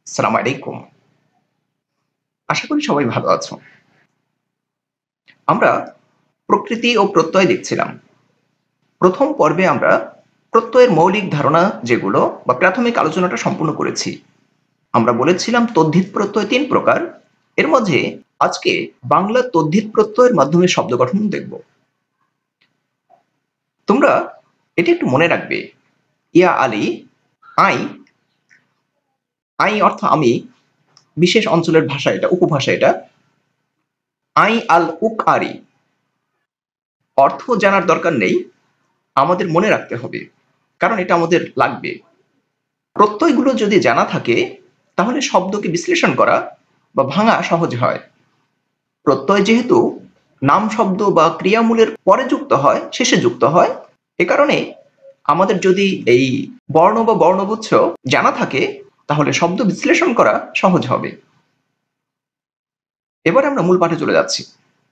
আসসালামু আলাইকুম। আশা করি সবাই ভালো আছো। আমরা প্রকৃতি ও প্রত্যয় দেখছিলাম। ১ম পর্বে আমরা প্রত্যয়ের মৌলিক ধারণা যেগুলো বা প্রাথমিক আলোচনাটা সম্পূর্ণ করেছি। আমরা বলেছিলাম তদ্ধিত প্রত্যয় ৩ প্রকার। এর মাঝে আজকে বাংলা তদ্ধিত প্রত্যয়ের মাধ্যমে শব্দ গঠন দেখব। তোমরা এটি একটু মনে রাখবে। ইয়া আলী, আই, আই অর্থ আমি, বিশেষ অঞ্চলের ভাষা এটা, উপভাষা এটা। আই আল উক আরি, অর্থ জানার দরকার নেই, আমাদের মনে রাখতে হবে, কারণ এটা আমাদের লাগবে। প্রত্যয়গুলো যদি জানা থাকে তাহলে শব্দকে বিশ্লেষণ করা বা ভাঙা সহজ হয়। প্রত্যয় যেহেতু নাম শব্দ বা ক্রিয়ামূলের পরে যুক্ত হয়, শেষে যুক্ত হয়, এ কারণে আমাদের যদি এই বর্ণ বা বর্ণগুচ্ছ জানা থাকে তাহলে শব্দ বিশ্লেষণ করা সহজ হবে। এবার আমরা মূল পাঠে চলে যাচ্ছি।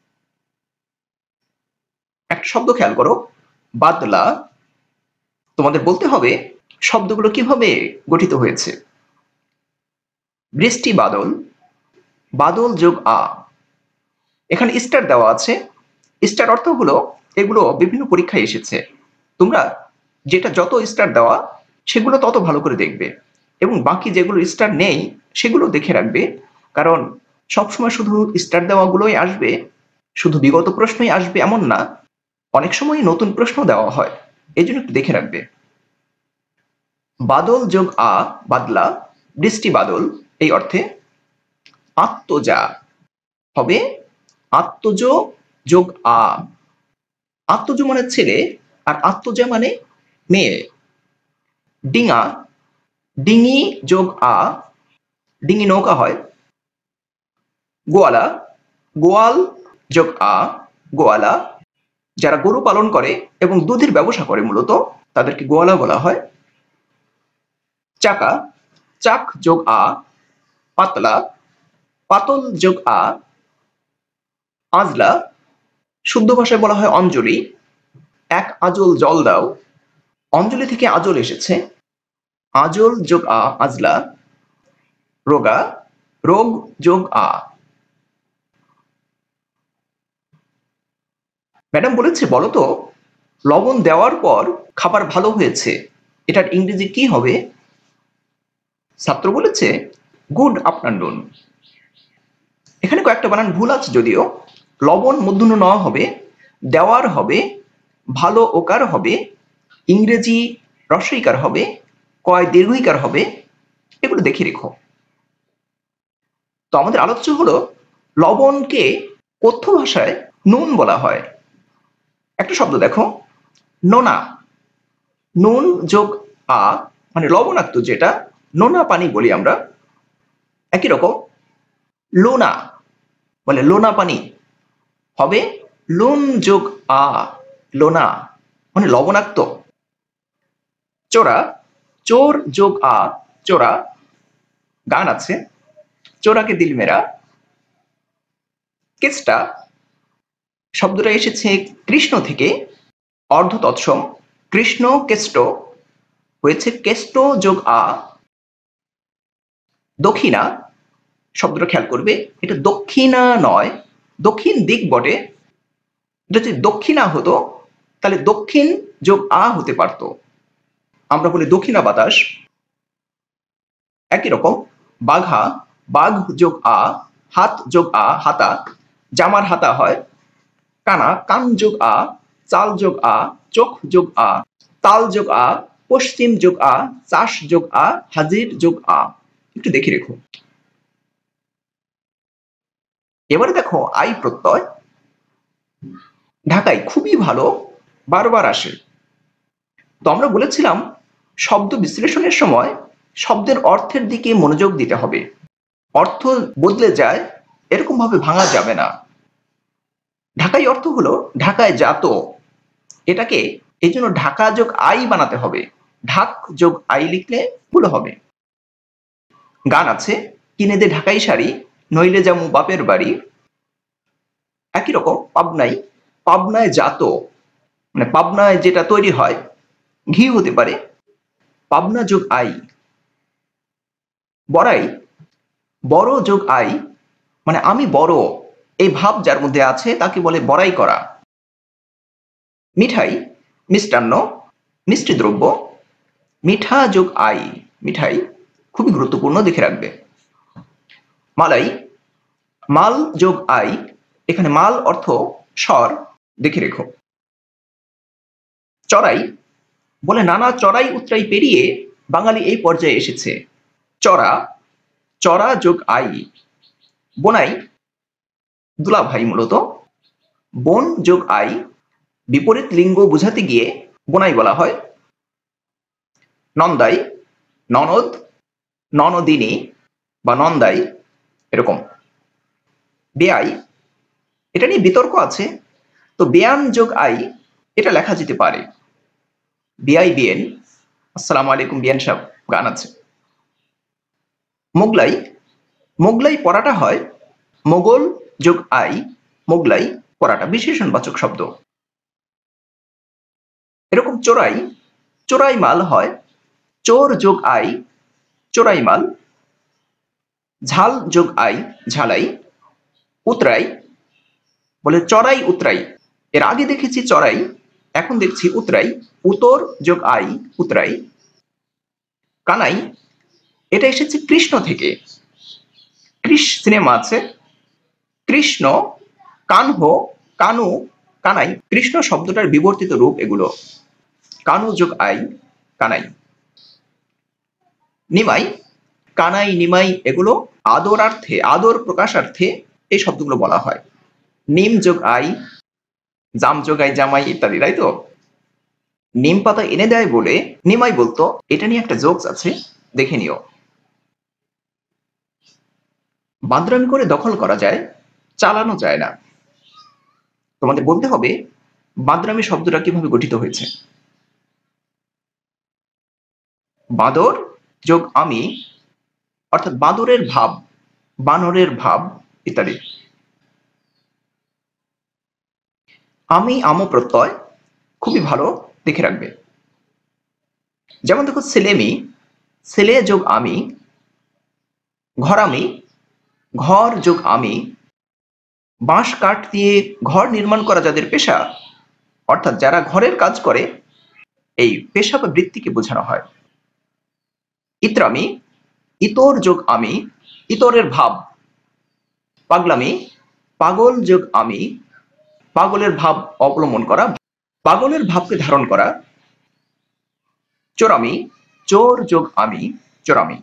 একটা শব্দ খেয়াল করো, বাদলা। তোমাদের বলতে হবে শব্দগুলো কিভাবে গঠিত হয়েছে। বৃষ্টি বাদল, বাদল যোগ আ, এখানে স্টার দেওয়া আছে। স্টার অর্থ হলো এগুলো বিভিন্ন পরীক্ষায় এসেছে। তোমরা যেটা যত স্টার দেওয়া সেগুলো তত ভালো করে দেখবে, এবং বাকি যেগুলো স্টার নেই সেগুলো দেখে রাখবে, কারণ সবসময় শুধু স্টার দেওয়াগুলোই আসবে, শুধু বিগত প্রশ্নই আসবে এমন না, অনেক সময় নতুন প্রশ্ন দেওয়া হয়, এই জন্য একটু দেখে রাখবে। বাদল যোগ আ, বাদলা, বৃষ্টি বাদল, এই অর্থে আত্মজা হবে আত্মজ যোগ আ। আত্মজ মানে ছেলে, আর আত্মজা মানে মেয়ে। ডিঙা, ডিঙি যোগ আ, ডিঙি নৌকা হয়। গোয়ালা, গোয়াল যোগ আ, গোয়ালা, যারা গরু পালন করে এবং দুধের ব্যবসা করে মূলত তাদেরকে গোয়ালা বলা হয়। চাকা, চাক যোগ আ, পাতলা, পাতল যোগ আ, আজলা, শুদ্ধ ভাষায় বলা হয় অঞ্জলি। এক আজল জল দাও, অঞ্জলি থেকে আজল এসেছে, আজল যোগ আ, আজলা। রোগা, রোগ যোগ আ। ম্যাডাম বলেছে বলতো, লবণ দেওয়ার পর খাবার ভালো হয়েছে, এটার ইংরেজি কি হবে? ছাত্র বলেছে গুড আফটারনুন। এখানে কয়েকটা বানান ভুল আছে যদিও। লবণ মূর্ধন্য ন হবে, দেওয়ার হবে, ভালো ওকার হবে, ইংরেজি রস্বইকার হবে, কয় দীর্ঘইকার হবে, এগুলো দেখে রেখো। তো আমাদের আলোচ্য হলো লবণকে কথ্য ভাষায় নুন বলা হয়। একটা শব্দ দেখো, নোনা, নুন যোগ আ মানে লবণাক্ত যেটা, নোনা পানি বলি আমরা। একই রকম লোনা বলে লোনা পানি, হবে লুন যোগ আ, লোনা মানে লবণাক্ত। চোরা, চোর যোগ আ, চোরা, গান আছে, চোরাকে দিল মেরা। কেষ্টা, শব্দটা এসেছে কৃষ্ণ থেকে, অর্ধ তৎসম, কৃষ্ণ কেষ্ট, হয়েছে কেষ্ট যোগ আ। দক্ষিণা, শব্দটা খেয়াল করবে, এটা দক্ষিণা নয়, দক্ষিণ দিক বটে। এটা যদি দক্ষিণা হতো তাহলে দক্ষিণ যোগ আ হতে পারতো, আমরা বলি দক্ষিণা বাতাস। একই রকম বাঘা, বাঘ যোগ আ, হাত যোগ আ, হাতা, জামার হাতা হয়। কানা, কান যোগ আ, চাল যোগ আ, চোখ যোগ আ, তাল যোগ আ, পশ্চিম যোগ আ, চাষ যোগ আ, হাজির যোগ আ, একটু দেখে রেখো। এবারে দেখো আই প্রত্যয়। ঢাকায় খুবই ভালো, বারবার আসে। তো আমরা বলেছিলাম শব্দ বিশ্লেষণের সময় শব্দের অর্থের দিকে মনোযোগ দিতে হবে, অর্থ বদলে যায় এরকম ভাবে ভাঙা যাবে না। ঢাকাই অর্থ হলো ঢাকায় জাত, এটাকে এই জন্য ঢাকা যোগ আই বানাতে হবে, ঢাক যোগ আই লিখলে ভুল হবে। গান আছে, কিনে দে ঢাকাই শাড়ি, নইলে যামু বাপের বাড়ি। একই রকম পাবনাই, পাবনায় জাত মানে পাবনায় যেটা তৈরি হয়, ঘি হতে পারে, পাবনা যোগ আই। বড়াই, বড় যোগ আই, মানে আমি বড়, এই ভাব যার মধ্যে আছে তাকে বলে বড়াই করা। মিঠাই, মিষ্টান্ন, মিষ্টি দ্রব্য, মিঠা যোগ আই, মিঠাই, খুবই গুরুত্বপূর্ণ, দেখে রাখবে। মালাই, মাল যোগ আই, এখানে মাল অর্থ স্বর, দেখে রেখো। চড়াই, বলে নানা চড়াই উতরাই পেরিয়ে বাঙালি এই পর্যায়ে এসেছে। চড়া, চড়া যোগ আই। বোনাই, দুলাভাই মূলত, বোন যোগ আই, বিপরীত লিঙ্গ বোঝাতে গিয়ে বোনাই বলা হয়। নন্দাই, ননদ, ননদিনী বা নন্দাই, এরকম। বেয়াই, এটা নিয়ে বিতর্ক আছে, তো বেয়ান যোগ আই এটা লেখা যেতে পারে। বিআই বিএন, আসসালামু আলাইকুম বিএন সাহেব, গান আছে। মোগলাই, মোগলাই পড়াটা হয় মোগল যোগ আই, মোগলাই পড়াটা বিশেষণবাচক শব্দ। এরকম চোরাই, চোরাই মাল হয় চোর যোগ আই, চোরাই মাল। ঝাল যোগ আই, ঝালাই। উতরাই, বলে চড়াই উতরাই, এর আগে দেখেছি চড়াই, এখন দেখছি উতরাই, উতর যোগ আই, উতরাই। কানাই, এটা এসেছে কৃষ্ণ থেকে, কৃষ সিনেমা আছে, কৃষ্ণ, কানহো, কানু, কানাই, কৃষ্ণ শব্দটার বিবর্তিত রূপ এগুলো। কানু যোগ আই, কানাই। নিমাই, কানাই, নিমাই, এগুলো আদরার্থে, আদর প্রকাশার্থে এই শব্দগুলো বলা হয়। নিম যোগ আই, জাম যোগ আই, জামাই ইত্যাদি, তাই তো? নিম পাতা এনে দেয় বলে নিমাই বলতো, এটা নিয়ে একটা জোকস আছে, দেখে নিও। বাদরামি করে দখল করা যায়, চালানো যায় না। তোমাদের বলতে হবে বাদরামি শব্দটা কিভাবে গঠিত হয়েছে। বাদর যোগ আমি, অর্থাৎ বাদরের ভাব, বানরের ভাব ইত্যাদি। আমি আমো প্রত্যয়, খুবই ভালো, দেখে রাখবে। যেমন দেখো ছেলেমি, ছেলে যোগ আমি। ঘরামি, ঘর যোগ আমি। বাঁশ কাঠ দিয়ে ঘর নির্মাণ করা যাদের পেশা, অর্থাৎ যারা ঘরের কাজ করে, এই পেশা বা বৃত্তিকে বোঝানো হয়। ইতরামি, ইতর যোগ আমি, ইতরের ভাব। পাগলামি, পাগল যোগ আমি, পাগলের ভাব অবলম্বন করা, পাগলের ভাবকে ধারণ করা। চোরামি, চোর যোগ আমি, চোরামি।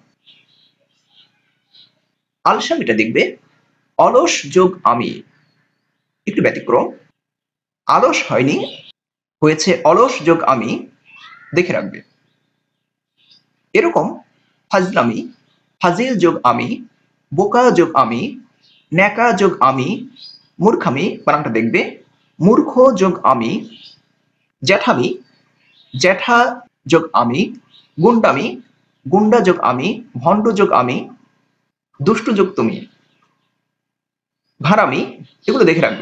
আলসামিটা দেখবে অলস যোগ আমি, একটু ব্যতিক্রম, আলস হয়নি, হয়েছে অলস যোগ আমি, দেখে রাখবে। এরকম ফাজলামি, ফাজিল যোগ আমি, বোকা যোগ আমি, ন্যাকা যোগ আমি। মূর্খামি বানানটা দেখবে মূর্খ যোগ আমি। জ্যাঠামি, জ্যাঠা যোগ আমি। গুন্ডামি, গুন্ডা যোগ আমি, ভণ্ড যোগ আমি। দুষ্টু যোগ তুমি। ভাড়ামি, এগুলো দেখে রাখবে।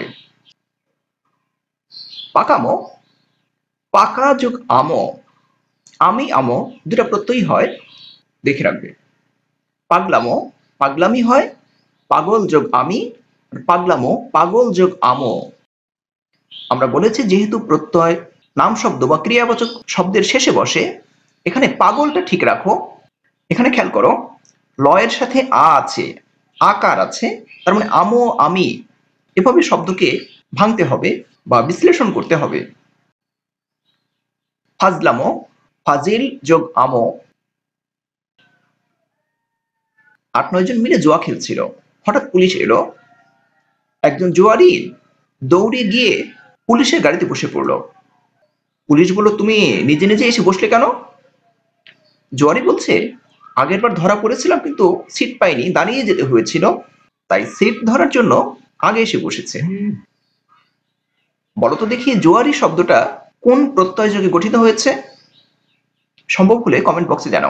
পাকামো, পাকা যোগ আমো, আমি আমো দুটা প্রত্যয়ই হয়, দেখে রাখবে। পাগলামো, পাগলামি হয় পাগল যোগ আমি, পাগলামো পাগল যোগ আমো। আমরা বলেছি যেহেতু প্রত্যয় নাম শব্দ বা ক্রিয়াবাচক শব্দের শেষে বসে, এখানে পাগলটা ঠিক রাখো। এখানে খেয়াল করো, লয়ের সাথে আ আছে, আকার আছে, তার মানে আমো আমি, এভাবে শব্দকে ভাঙতে হবে বা বিশ্লেষণ করতে হবে। ফাজলামো, ফাজিল যোগ আমো। ৮-৯ জন মিলে জুয়া খেলছিল, হঠাৎ পুলিশ এলো। একজন জুয়ারি দৌড়ে গিয়ে পুলিশের গাড়িতে বসে পড়লো। পুলিশ বলল, তুমি নিজে নিজে এসে বসলে কেন? জুয়ারি বলছে, আগের বার ধরা পড়েছিলাম কিন্তু সিট পাইনি, দাঁড়িয়ে যেতে হয়েছিল, তাই সিট ধরার জন্য আগে এসে বসেছে। বলতো দেখি জুয়ারি শব্দটা কোন প্রত্যয় যোগে গঠিত হয়েছে? সম্ভব হলে কমেন্ট বক্সে জানাও।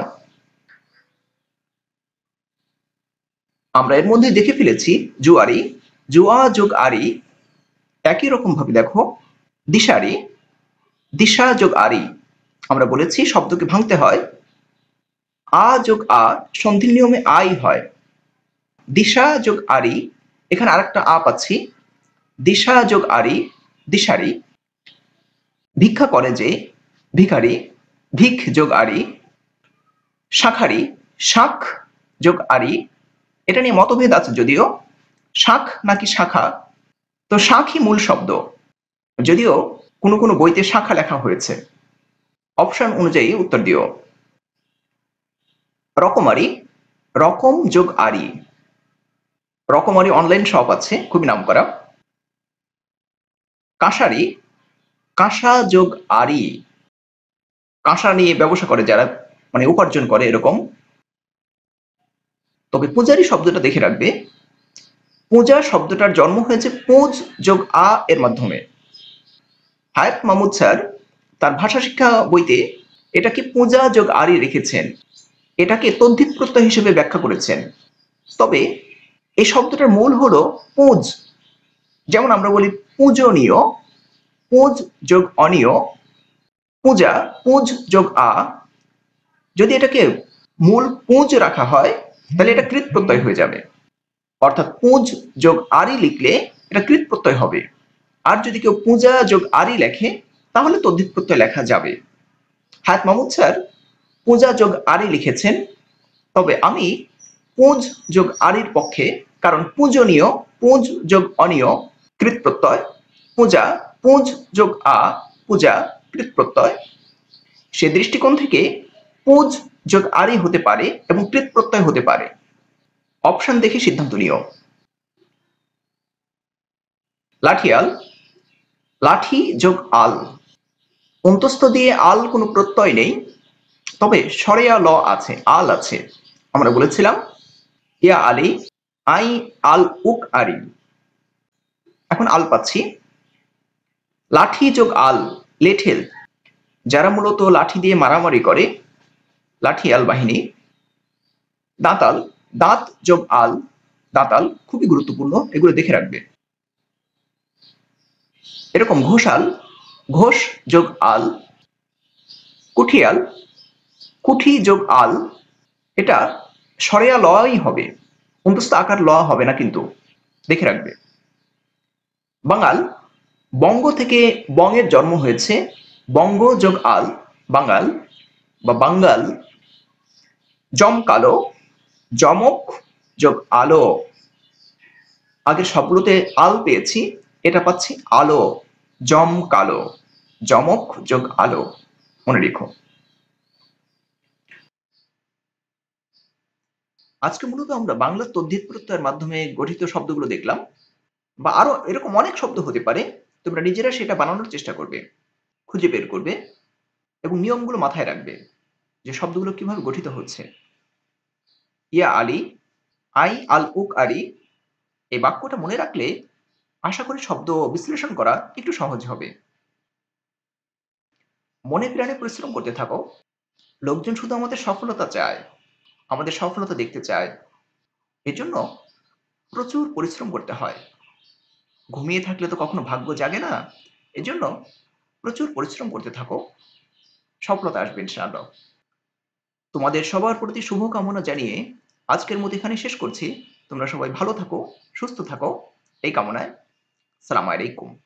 আমরা এর মধ্যে দেখে ফেলেছি জুয়ারি, জুয়া যোগ আরি। একই রকম ভাবে দেখো দিশারি, দিশা যোগ আরি। আমরা বলেছি শব্দকে ভাঙতে হয়। আ যোগ আ সন্ধির নিয়মে আই হয়। দিশা যোগ আরি, এখানে আরেকটা আ পাচ্ছি। দিশা যোগ আরি, দিশারি। ভিক্ষা করে যে, ভিখারি। ভিখ যোগ আরি, শাঁখারি। শাঁখ যোগ আরি, এটা নিয়ে মতভেদ আছে যদিও, শাঁখ নাকি শাখা। তো শাঁখই মূল শব্দ, যদিও কোনো কোনো বইতে শাখা লেখা হয়েছে। অপশন অনুযায়ী উত্তর দিও। রকমারি, রকম যোগ আরি। রকমারি অনলাইন শপ আছে, খুবই নামকরা। কাঁসারি, কাঁসা যোগ আরি। কাঁসা নিয়ে ব্যবসা করে যারা, মানে উপার্জন করে এরকম। তবে পূজারি শব্দটা দেখে রাখবে, পূজা শব্দটার জন্ম হয়েছে পুঁজ যোগ আ এর মাধ্যমে। হায়াত মাহমুদ স্যার তার ভাষা শিক্ষা বইতে এটাকে পূজা যোগ আরি রেখেছেন, এটাকে তদ্ধিত প্রত্যয় হিসেবে ব্যাখ্যা করেছেন। তবে এই শব্দটার মূল হলো পুঁজ। যেমন আমরা বলি পূজনীয়, পুঁজ যোগ অনীয়। পূজা, পুঁজ যোগ আ। যদি এটাকে মূল পুঁজ রাখা হয় তাহলে এটা কৃত প্রত্যয় হয়ে যাবে, অর্থাৎ পুঁজ যোগ আরি লিখলে এটা কৃত প্রত্যয় হবে। আর যদি কেউ পূজা যোগ আরি লেখে তাহলে তদ্ধিত প্রত্যয় লেখা যাবে। হায়াত মাহমুদ স্যার পূজা যোগ আরি লিখেছেন, তবে আমি পুঁজ যোগ আরির পক্ষে, কারণ পূজনীয়, পুঁজ যোগ অনীয় কৃত প্রত্যয়। পূজা, পুঁজ যোগ আ, পূজা কৃত প্রত্যয়। সে দৃষ্টিকোণ থেকে পুঁজ যোগ আরি হতে পারে এবং কৃত প্রত্যয় হতে পারে। অপশন দেখে সিদ্ধান্ত নিও। লাঠিয়াল, লাঠি যোগ আল। অন্তস্থ দিয়ে আল কোনো প্রত্যয় নেই, তবে সরেয়া ল আছে, আল আছে। আমরা বলেছিলাম ইয়া আলী, আই আল উক আরি। এখন আল পাচ্ছি। লাঠি যোগ আল, লেঠেল। যারা মূলত লাঠি দিয়ে মারামারি করে, লাঠিয়াল বাহিনী। দাঁতাল, দাঁত যোগ আল, দাঁতাল। খুবই গুরুত্বপূর্ণ, এগুলো দেখে রাখবে। এরকম ঘোষাল, ঘোষ যোগ আল। কুঠিয়াল, কুঠি যোগ আল। এটা সরেয়া লই হবে, অন্তস্থ আকার ল হবে না কিন্তু, দেখে রাখবে। বাঙাল, বঙ্গ থেকে বঙ্গের জন্ম হয়েছে, বঙ্গ যোগ আল, বাঙাল বা বাঙ্গাল। জমকালো, জমক যোগ আলো। আগের সবগুলোতে আল পেয়েছি, এটা পাচ্ছি আলো, জমকালো। জমক যোগ আলো, মনে রেখো। আজকে মূলত আমরা বাংলা তদ্ধিত প্রত্যয়ের মাধ্যমে গঠিত শব্দগুলো দেখলাম, বা আরো এরকম অনেক শব্দ হতে পারে। তোমরা নিজেরা সেটা বানানোর চেষ্টা করবে, খুঁজে বের করবে এবং নিয়মগুলো মাথায় রাখবে যে শব্দগুলো কিভাবে গঠিত হচ্ছে। ইয়া আলী, আই আল উক আরি, এই বাক্যটা মনে রাখলে আশা করি শব্দ বিশ্লেষণ করা একটু সহজ হবে। মনে প্রাণে পরিশ্রম করতে থাকো। লোকজন শুধু আমাদের সফলতা চায়, আমাদের সফলতা দেখতে চায়। এজন্য প্রচুর পরিশ্রম করতে হয়। ঘুমিয়ে থাকলে তো কখনো ভাগ্য জাগে না। এজন্য প্রচুর পরিশ্রম করতে থাকো, সফলতা আসবে ইনশাআল্লাহ। তোমাদের সবার প্রতি শুভকামনা জানিয়ে আজকের মতো এখানে শেষ করছি। তোমরা সবাই ভালো থাকো, সুস্থ থাকো, এই কামনায়। সালাম আলাইকুম।